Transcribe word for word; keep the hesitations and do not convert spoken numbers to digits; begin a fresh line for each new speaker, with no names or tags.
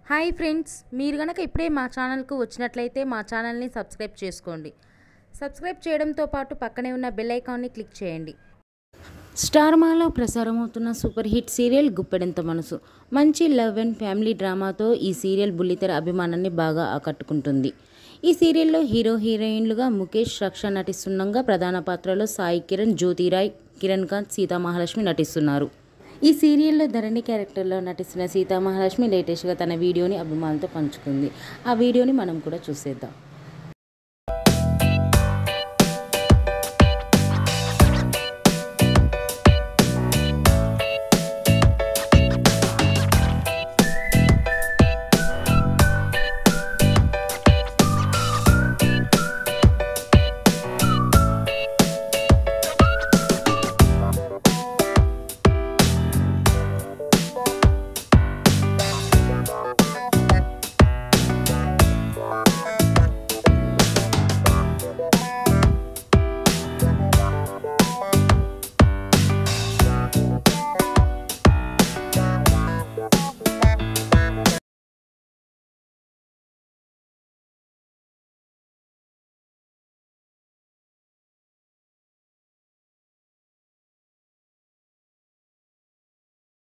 Hi friends, మీరు గనక ఇప్పుడే మా ఛానల్కు వచ్చినట్లయితే మా ఛానల్ని సబ్స్క్రైబ్ చేసుకోండి. సబ్స్క్రైబ్ చేయడంతో పాటు పక్కనే ఉన్న బెల్ ఐకాన్ని క్లిక్ చేయండి. స్టార్ మాలో ప్రసారమవుతున్న super hit serial Guppedantha Manasu మంచి లవ్ అండ్ ఫ్యామిలీ డ్రామాతో ఈ సీరియల్ బుల్లితెర అభిమానాన్ని బాగా ఆకట్టుకుంటుంది. ఈ సీరియల్లో హీరో హీరోయిన్లుగా ముఖేష్, రక్ష నటిస్తుండగా ప్రధాన పాత్రలో సాయి కిరణ్, జ్యోతిరాయ్, కిరణ్ కాంత్, సీతామహాలక్ష్మి నటిస్తున్నారు. ఈ సీరియల్లో ధరణి క్యారెక్టర్లో నటిస్తున్న సీతామహాలక్ష్మి లేటెస్ట్గా తన వీడియోని అభిమానులతో పంచుకుంది. ఆ వీడియోని మనం కూడా చూసేద్దాం.